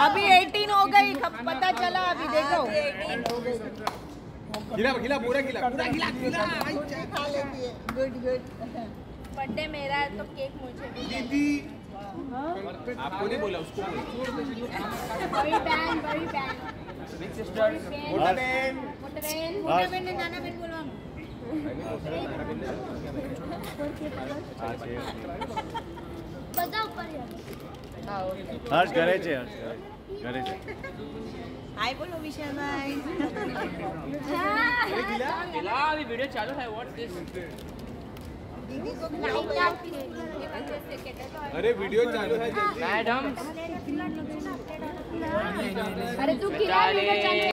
अभी 18 हो गई, पता चला अभी देखो। खिला पूरा खिला खा लेती है। Good good. बर्थडे मेरा है तो केक मुझे भी दीदी आपको नहीं बोला, उसको बोला। बड़ी बहन बिग सिस्टर मोटा बहन ने नाना बहन बोलो બધા ઉપર હર્ષ ઘરે છે, ઘરે છે। हाय बोलो विशालભાઈ। खिला अभी वीडियो चालू है। व्हाट दिस दीदी को अरे वीडियो चालू है मैडम। अरे तू खिला वीडियो चालू